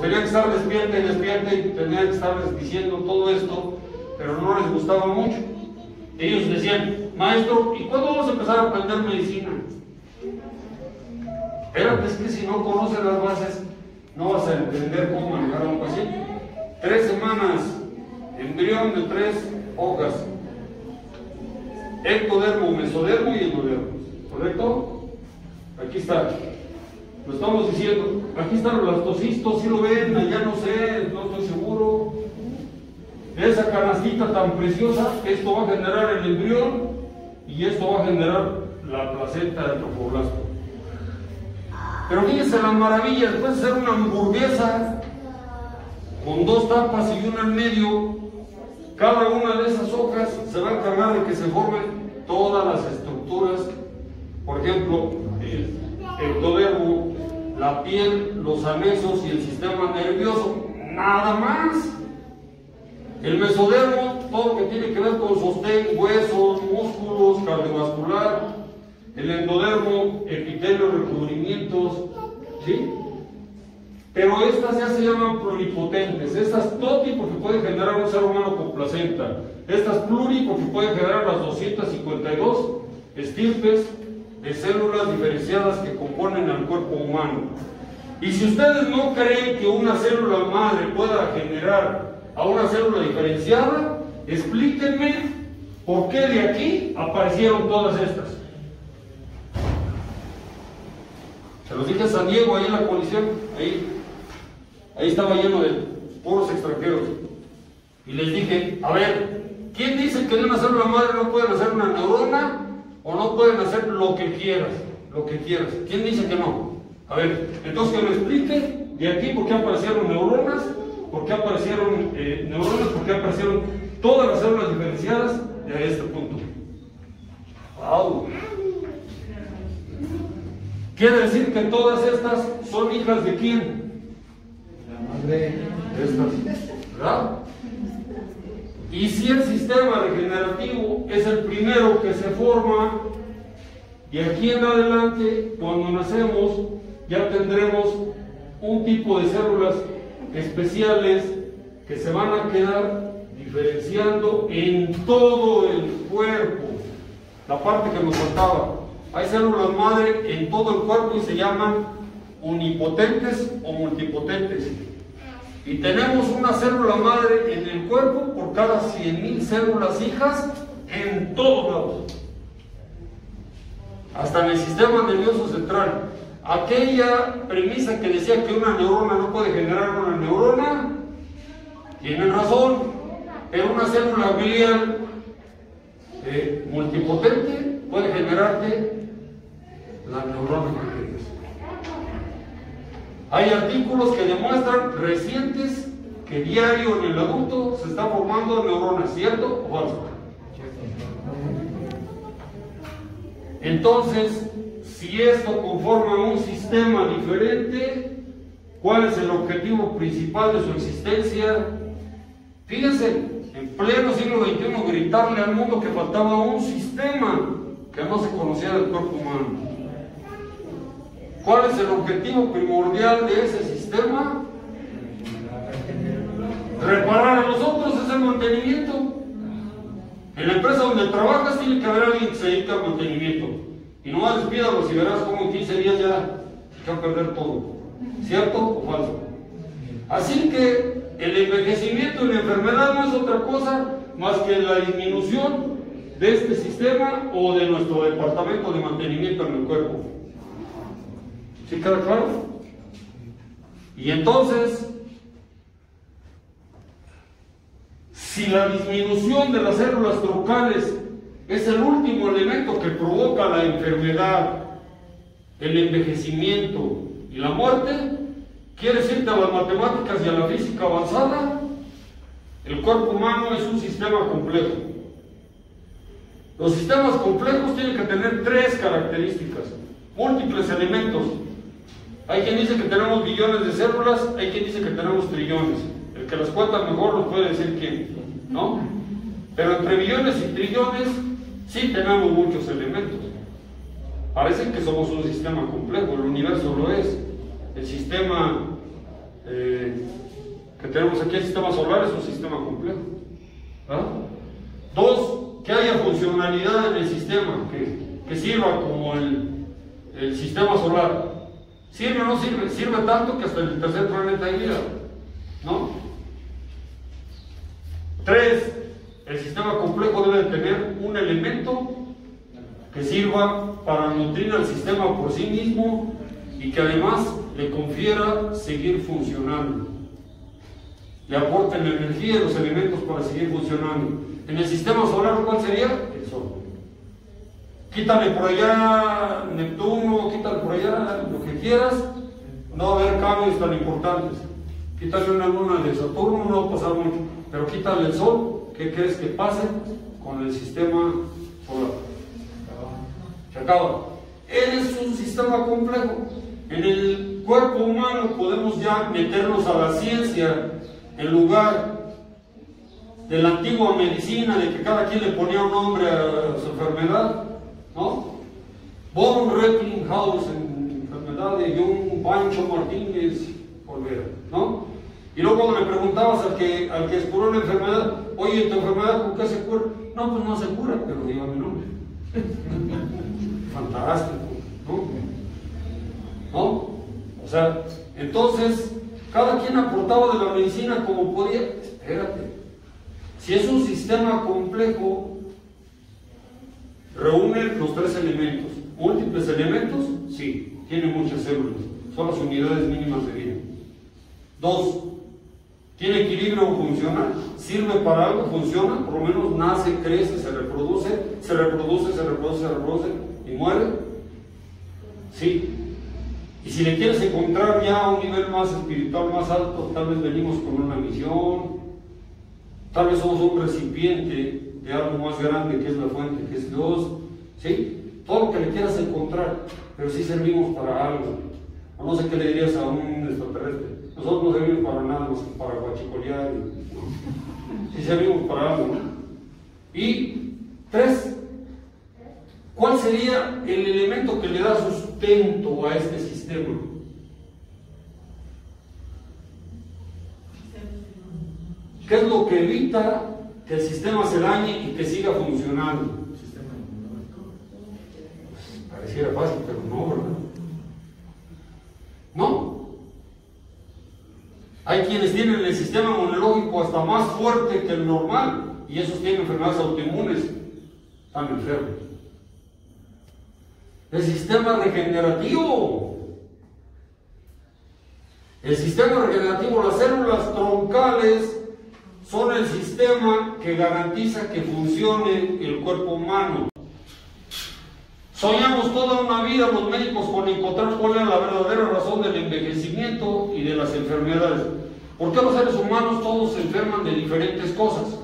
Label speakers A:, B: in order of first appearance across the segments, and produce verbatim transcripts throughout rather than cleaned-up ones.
A: tenían que estar despierta y despierta y tenían que estarles diciendo todo esto, pero no les gustaba mucho. Ellos decían, maestro, ¿y cuándo vamos a empezar a aprender medicina? Espérate, es que si no conoces las bases, no vas a entender cómo manejar a un paciente. Tres semanas, embrión de tres hojas, ectodermo, mesodermo y endodermo, ¿correcto? Aquí está, lo estamos diciendo. Aquí están los blastocitos, si lo ven, allá no sé, no estoy seguro. Esa canastita tan preciosa, esto va a generar el embrión y esto va a generar la placenta del tropoblasto. Pero fíjense las maravillas, después de hacer una hamburguesa con dos tapas y una en medio, cada una de esas hojas se va a encargar de que se formen todas las estructuras, por ejemplo, el ectodermo, la piel, los anexos y el sistema nervioso, nada más. El mesodermo, todo lo que tiene que ver con sostén, huesos, músculos, cardiovascular. El endodermo, epitelio, recubrimientos, ¿sí? Pero estas ya se llaman pluripotentes. Estas toti porque pueden generar un ser humano con placenta. Estas pluri porque pueden generar las doscientas cincuenta y dos estirpes de células diferenciadas que componen al cuerpo humano. Y si ustedes no creen que una célula madre pueda generar a una célula diferenciada, explíquenme por qué de aquí aparecieron todas estas. Se los dije a San Diego, ahí en la colisión, ahí, ahí estaba lleno de puros extranjeros. Y les dije, a ver, ¿quién dice que de una célula madre no pueden hacer una neurona o no pueden hacer lo que quieras? Lo que quieras. ¿Quién dice que no? A ver, entonces que me explique de aquí por qué aparecieron neuronas, por qué aparecieron eh, neuronas, por qué aparecieron todas las células diferenciadas de este punto. ¡Wow! Quiere decir que todas estas son hijas de quién?
B: La madre.
A: Estas, ¿verdad? Y si el sistema regenerativo es el primero que se forma, de aquí en adelante, cuando nacemos, ya tendremos un tipo de células especiales que se van a quedar diferenciando en todo el cuerpo. La parte que nos faltaba. Hay células madre en todo el cuerpo y se llaman unipotentes o multipotentes. Y tenemos una célula madre en el cuerpo por cada cien mil células hijas en todos lados. Hasta en el sistema nervioso central. Aquella premisa que decía que una neurona no puede generar una neurona, tienen razón, pero una célula glial eh, multipotente puede generarte la neurona que quieres. Hay artículos que demuestran recientes que diario en el adulto se está formando neuronas, ¿cierto o falso? Entonces, si esto conforma un sistema diferente, ¿cuál es el objetivo principal de su existencia? Fíjense, en pleno siglo veintiuno gritarle al mundo que faltaba un sistema que no se conocía del cuerpo humano. ¿Cuál es el objetivo primordial de ese sistema? Reparar a los otros, es el mantenimiento. En la empresa donde trabajas tiene que haber alguien que se dedique al mantenimiento. Y no más despídalos y verás cómo en quince días ya se va a perder todo. ¿Cierto o falso? Así que el envejecimiento y la enfermedad no es otra cosa más que la disminución de este sistema o de nuestro departamento de mantenimiento en el cuerpo. ¿Sí queda claro? Y entonces, si la disminución de las células troncales es el último elemento que provoca la enfermedad, el envejecimiento y la muerte, ¿quieres irte a las matemáticas y a la física avanzada? El cuerpo humano es un sistema complejo. Los sistemas complejos tienen que tener tres características, múltiples elementos. Hay quien dice que tenemos billones de células, hay quien dice que tenemos trillones. El que las cuenta mejor nos puede decir quién, ¿no? Pero entre billones y trillones sí tenemos muchos elementos. Parece que somos un sistema complejo, el universo lo es. El sistema eh, que tenemos aquí el sistema solar es un sistema complejo. ¿Ah? Dos, que haya funcionalidad en el sistema, que, que sirva como el, el sistema solar. ¿Sirve o no sirve? Sirve tanto que hasta el tercer planeta hay vida, ¿no? Tres, el sistema complejo debe de tener un elemento que sirva para nutrir al sistema por sí mismo y que además le confiera seguir funcionando. Le aporten la energía y los elementos para seguir funcionando. En el sistema solar, ¿cuál sería? El Sol. Quítale por allá Neptuno, quítale por allá lo que quieras, no va a haber cambios tan importantes. Quítale una luna de Saturno, no va a pasar mucho. Pero quítale el Sol, ¿qué crees que pase con el sistema solar? Se acaba. Es un sistema complejo. En el cuerpo humano podemos ya meternos a la ciencia en lugar de la antigua medicina, de que cada quien le ponía un nombre a su enfermedad, ¿no? Von Recklinghausen, enfermedad de John Pancho Martínez Olvera, ¿no? Y luego cuando le preguntabas al que, al que curó la enfermedad, oye, ¿tu enfermedad con qué se cura? No, pues no se cura, pero diga mi nombre. Fantástico, ¿no? ¿No? O sea, entonces, cada quien aportaba de la medicina como podía. Espérate, si es un sistema complejo, reúne los tres elementos. ¿Múltiples elementos? Sí, tiene muchas células, son las unidades mínimas de vida. Dos, tiene equilibrio funcional, sirve para algo, funciona, por lo menos nace, crece, se reproduce, se reproduce, se reproduce, se reproduce y muere. Sí. Y si le quieres encontrar ya a un nivel más espiritual, más alto, tal vez venimos con una misión, tal vez somos un recipiente de algo más grande que es la fuente, que es Dios, ¿sí? Todo lo que le quieras encontrar, pero sí servimos para algo. O no sé qué le dirías a un extraterrestre. Nosotros no servimos para nada, más que para guachicolear, ¿no? Sí servimos para algo, ¿no? Y tres, ¿cuál sería el elemento que le da sustento a este sistema? ¿Qué es lo que evita que el sistema se dañe y que siga funcionando? Pues, pareciera fácil, pero no, ¿verdad? No. Hay quienes tienen el sistema inmunológico hasta más fuerte que el normal y esos tienen enfermedades autoinmunes, están enfermos. El sistema regenerativo. El sistema regenerativo, las células troncales son el sistema que garantiza que funcione el cuerpo humano. Soñamos toda una vida los médicos con encontrar cuál era la verdadera razón del envejecimiento y de las enfermedades. ¿Por qué los seres humanos todos se enferman de diferentes cosas?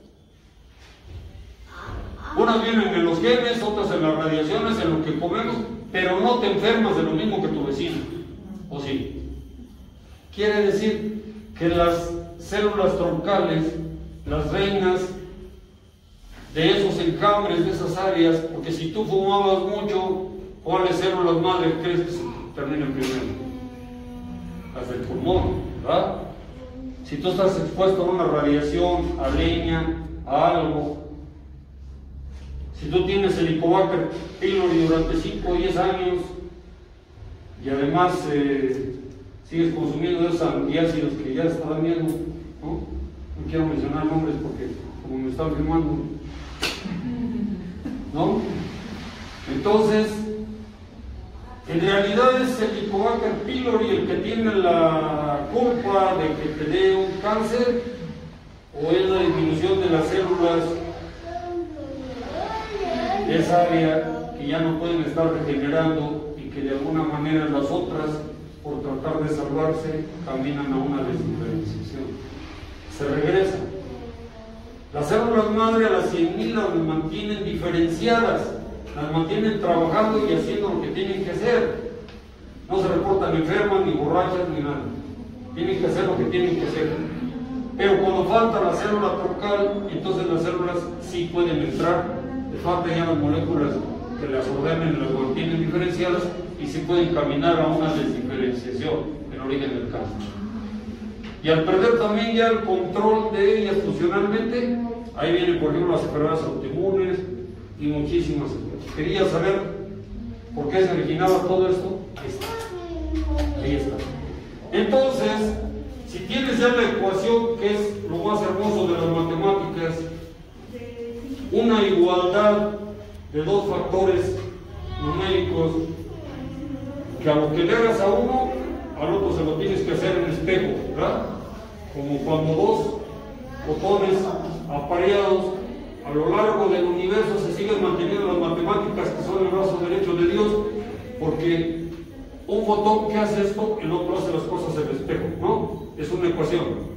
A: Unas vienen en los genes, otras en las radiaciones, en lo que comemos, pero no te enfermas de lo mismo que tu vecino. ¿O sí? Quiere decir que las células troncales, las reinas de esos enjambres, de esas áreas, porque si tú fumabas mucho, ¿cuáles células madre crees que se terminan primero? Las del pulmón, ¿verdad? Si tú estás expuesto a una radiación, a leña, a algo, si tú tienes Helicobacter pylori durante cinco o diez años y además eh, sigues consumiendo esos antiácidos que ya está dando, ¿no? No quiero mencionar nombres porque como me están filmando, ¿no? Entonces, en realidad es el Helicobacter pylori el que tiene la culpa de que te dé un cáncer o es la disminución de las células de esa área que ya no pueden estar regenerando y que de alguna manera las otras, por tratar de salvarse, caminan a una desdiferenciación. Se regresa. Las células madre a las cien mil las mantienen diferenciadas, las mantienen trabajando y haciendo lo que tienen que hacer. No se reportan enfermas, ni borrachas, ni nada. Tienen que hacer lo que tienen que hacer. Pero cuando falta la célula troncal, entonces las células sí pueden entrar. Le faltan ya las moléculas que las ordenen, las mantienen diferenciadas y sí pueden caminar a una desdiferenciación, el origen del cáncer. Y al perder también ya el control de ellas funcionalmente, ahí vienen por ejemplo las enfermedades autoinmunes y muchísimas. Quería saber por qué se originaba todo esto. Ahí está. Ahí está. Entonces, si tienes ya la ecuación, que es lo más hermoso de las matemáticas, una igualdad de dos factores numéricos, que a lo que le hagas a uno, al otro se lo tienes que hacer en espejo, ¿verdad? Como cuando dos fotones apareados a lo largo del universo se siguen manteniendo las matemáticas que son el brazo derecho de Dios, porque un fotón que hace esto, el otro hace las cosas en espejo, ¿no? Es una ecuación.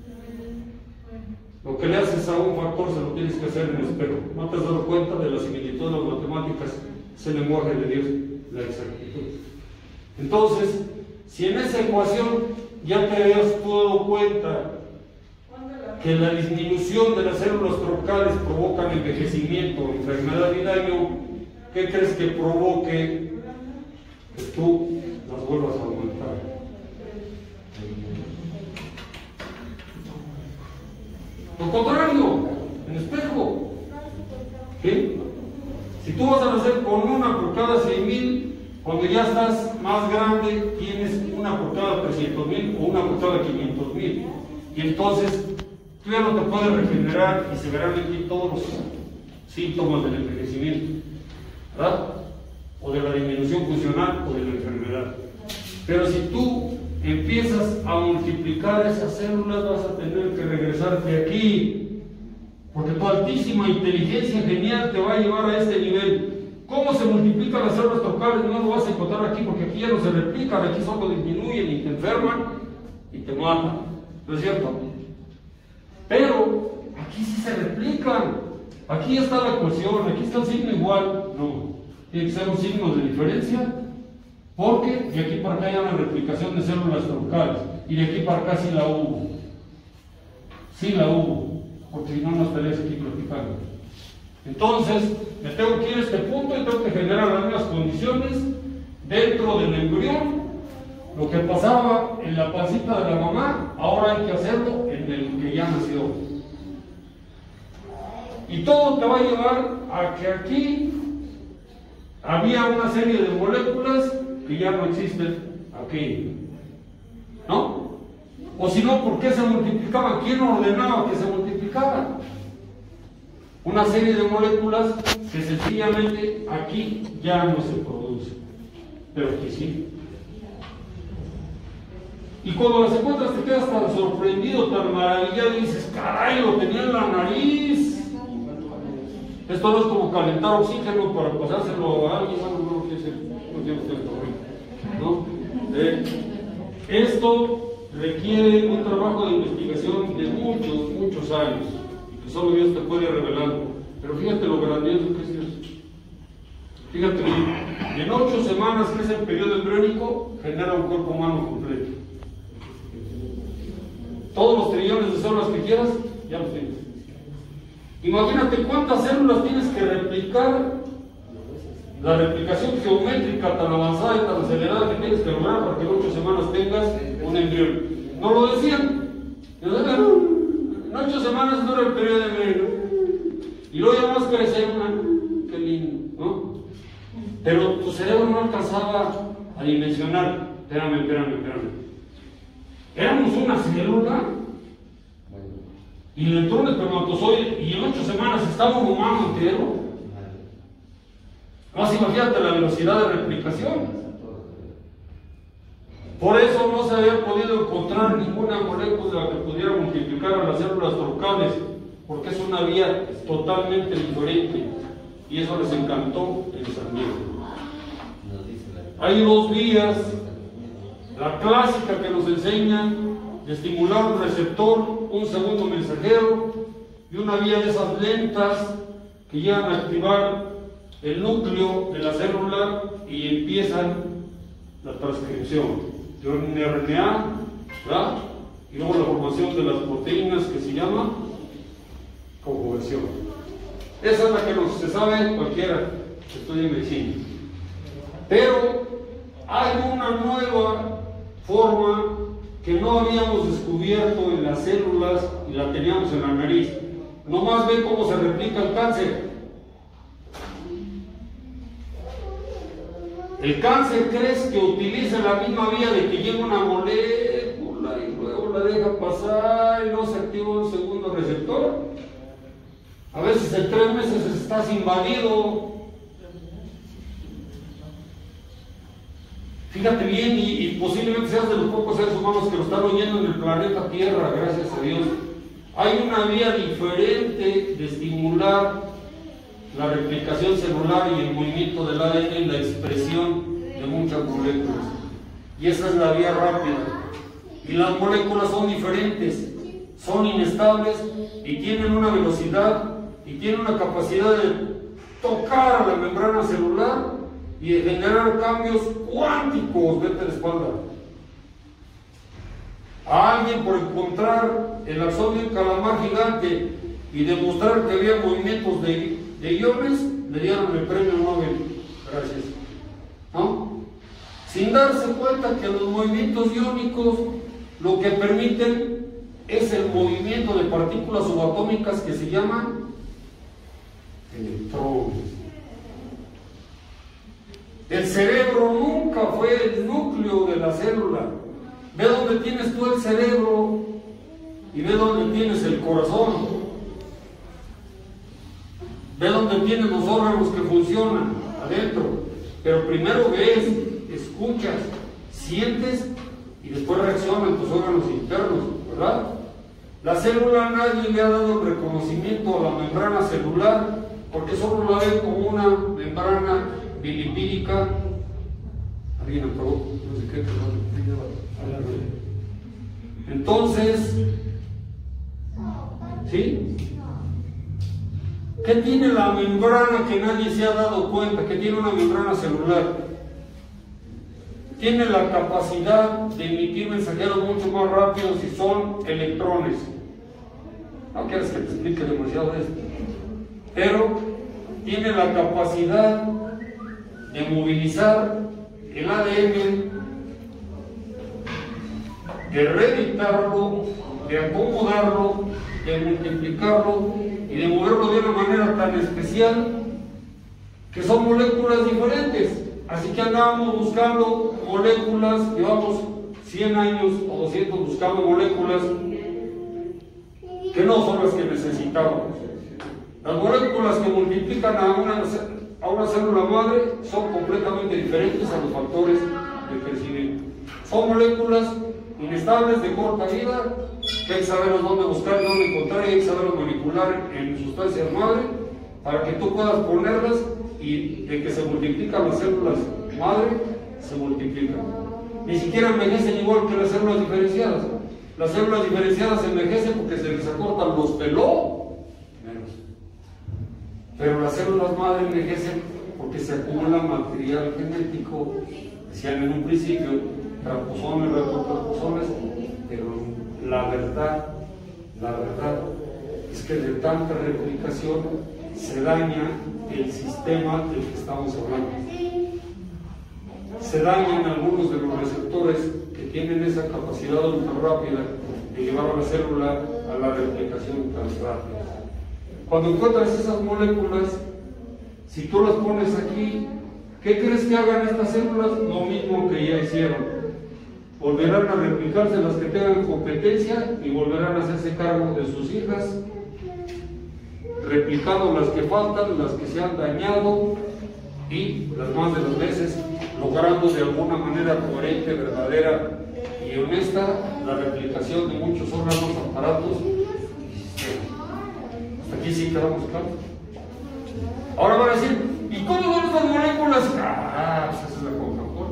A: Lo que le haces a un factor se lo tienes que hacer en espejo. ¿No te has dado cuenta de la similitud de las matemáticas? Es el lenguaje de Dios, la exactitud. Entonces, si en esa ecuación ya te habías dado cuenta que la disminución de las células troncales provoca envejecimiento, enfermedad y daño, ¿qué crees que provoque que tú las vuelvas a aumentar? Lo contrario, en espejo. ¿Sí? Si tú vas a nacer con una por cada seis mil, cuando ya estás más grande, tienes una por cada trescientos mil o una por cada quinientos mil. Y entonces, tú ya no te puedes regenerar y se verán en ti todos los síntomas del envejecimiento, ¿verdad? O de la disminución funcional o de la enfermedad. Pero si tú empiezas a multiplicar esas células, vas a tener que regresarte aquí, porque tu altísima inteligencia genial te va a llevar a este nivel. ¿Cómo se multiplican las células troncales? No lo vas a encontrar aquí, porque aquí ya no se replican, aquí solo disminuyen y te enferman y te matan, ¿no es cierto? Pero aquí sí se replican, aquí ya está la ecuación, aquí está el signo igual. No, tiene que ser un signo de diferencia, porque de aquí para acá hay una replicación de células troncales, y de aquí para acá sí la hubo. Sí la hubo, porque si no, no estarías aquí platicando. Entonces, me tengo que ir a este punto y tengo que generar las mismas condiciones dentro del embrión. Lo que pasaba en la pancita de la mamá, ahora hay que hacerlo en el que ya nació. Y todo te va a llevar a que aquí había una serie de moléculas que ya no existen aquí, ¿no? O si no, ¿por qué se multiplicaban? ¿Quién ordenaba que se multiplicaban? Una serie de moléculas que sencillamente aquí ya no se producen, pero aquí sí. Y cuando las encuentras te quedas tan sorprendido, tan maravillado y dices, caray, lo tenía en la nariz. Esto no es como calentar oxígeno para pasárselo a alguien, no, no, no tiene usted el ¿no? Eh, esto requiere un trabajo de investigación de muchos, muchos años, y que solo Dios te puede revelar. Pero fíjate lo grandioso que es Dios. Fíjate bien, en ocho semanas, que es el periodo embriónico, genera un cuerpo humano completo. Todos los trillones de células que quieras, ya los tienes. Imagínate cuántas células tienes que replicar, la replicación geométrica tan avanzada y tan acelerada que tienes que lograr para que en ocho semanas tengas un embrión. ¿No lo decían? En ocho semanas dura el periodo de embrión. Y luego ya más crece una, qué lindo, ¿no? Pero tu cerebro no alcanzaba a dimensionar. Espérame, espérame, espérame. Éramos una célula y le entró un espermatozoide y en ocho semanas estaba un humano entero. Más imagínate la velocidad de replicación. Por eso no se había podido encontrar ninguna molécula que pudiera multiplicar a las células troncales, porque es una vía totalmente diferente, y eso les encantó en San Diego. Hay dos vías, la clásica que nos enseña de estimular un receptor, un segundo mensajero, y una vía de esas lentas que llegan a activar el núcleo de la célula y empiezan la transcripción de un R N A, ¿verdad? Y luego la formación de las proteínas, que se llama conjugación. Esa es la que no se sabe cualquiera que estudie medicina. Pero hay una nueva forma que no habíamos descubierto en las células y la teníamos en la nariz. Nomás ve cómo se replica el cáncer. El cáncer crees que utiliza la misma vía de que llega una molécula y luego la deja pasar y no se activa un segundo receptor. A veces en tres meses estás invadido. Fíjate bien, y, y posiblemente seas de los pocos seres humanos que lo están oyendo en el planeta Tierra, gracias a Dios. Hay una vía diferente de estimular la replicación celular y el movimiento del A D N y la expresión de muchas moléculas. Y esa es la vía rápida. Y las moléculas son diferentes, son inestables y tienen una velocidad y tienen una capacidad de tocar a la membrana celular y de generar cambios cuánticos. Vete a la espalda. A alguien por encontrar el axón de un calamar gigante y demostrar que había movimientos de, de iones, le dieron el premio Nobel. Gracias. ¿No? Sin darse cuenta que los movimientos iónicos lo que permiten es el movimiento de partículas subatómicas que se llaman electrones. El cerebro nunca fue el núcleo de la célula. Ve dónde tienes tú el cerebro y ve dónde tienes el corazón. Ve dónde tienes los órganos que funcionan adentro. Pero primero ves, escuchas, sientes y después reaccionan tus órganos internos, ¿verdad? La célula, nadie le ha dado el reconocimiento a la membrana celular porque solo la ven como una membrana bilipídica. Alguien aprobó, no sé qué, perdón. Entonces, ¿sí? ¿Qué tiene la membrana que nadie se ha dado cuenta? Que tiene una membrana celular. Tiene la capacidad de emitir mensajeros mucho más rápidos y son electrones. No quieres que te explique demasiado de esto. Pero tiene la capacidad de movilizar el A D N, de reeditarlo, de acomodarlo, de multiplicarlo y de moverlo de una manera tan especial que son moléculas diferentes. Así que andábamos buscando moléculas, llevamos cien años o doscientos buscando moléculas que no son las que necesitábamos. Las moléculas que multiplican a una, a una célula madre son completamente diferentes a los factores de crecimiento. Son moléculas inestables de corta vida, que hay que saber dónde buscar, dónde encontrar, y hay que saberlo manipular en sustancias madre para que tú puedas ponerlas y de que se multiplican las células madre, se multiplican. Ni siquiera envejecen igual que las células diferenciadas. Las células diferenciadas envejecen porque se les acortan los telómeros. Pero las células madre envejecen porque se acumula material genético, decían en un principio, traposones, retrotraposones, pero la verdad, la verdad es que de tanta replicación se daña el sistema del que estamos hablando. Se dañan algunos de los receptores que tienen esa capacidad ultra rápida de llevar a la célula a la replicación tan rápida. Cuando encuentras esas moléculas, si tú las pones aquí, ¿qué crees que hagan estas células? Lo mismo que ya hicieron. Volverán a replicarse las que tengan competencia y volverán a hacerse cargo de sus hijas, replicando las que faltan, las que se han dañado y las más de las veces logrando de alguna manera coherente, verdadera y honesta la replicación de muchos órganos, aparatos y sistemas. Hasta aquí sí quedamos claros. Ahora van a decir, ¿y cómo son estas moléculas? Ah, pues esa es la Coca-Cola.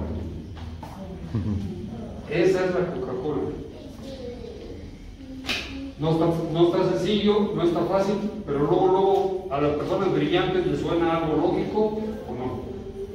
A: Esa es la Coca-Cola. No está, no está sencillo, no está fácil, pero luego, luego a las personas brillantes les suena algo lógico o no.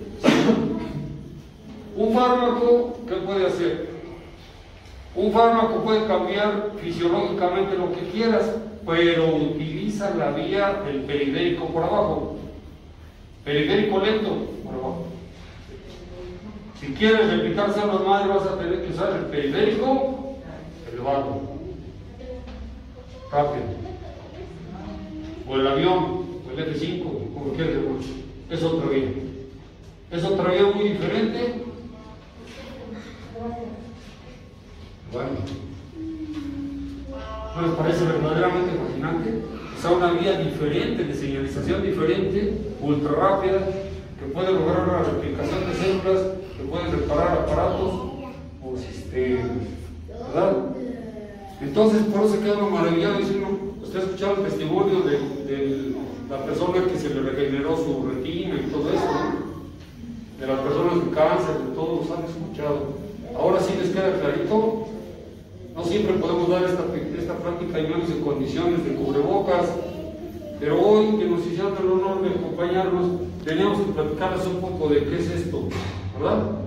A: Un fármaco, ¿qué puede hacer? Un fármaco puede cambiar fisiológicamente lo que quieras, pero utiliza la vía del periférico por abajo. Periférico lento por abajo. Si quieres replicar células madre, vas a tener que usar el periférico barco, rápido, o el avión, o el F cinco, como quieras llamarlo, es otra vía. Es otra vía muy diferente. Bueno, ¿no les parece verdaderamente fascinante? O sea, una vía diferente, de señalización diferente, ultra rápida, que puede lograr la replicación de células, que puede reparar aparatos o sistemas, ¿verdad? Entonces, por eso queda maravillado diciendo, usted ha escuchado el testimonio de, de la persona que se le regeneró su retina y todo eso, ¿no? De las personas con cáncer, de todos han escuchado. Ahora sí les queda clarito. No siempre podemos dar esta, esta práctica y menos en condiciones de cubrebocas, pero hoy que nos hicieron el honor de acompañarnos, teníamos que platicarles un poco de qué es esto, ¿verdad?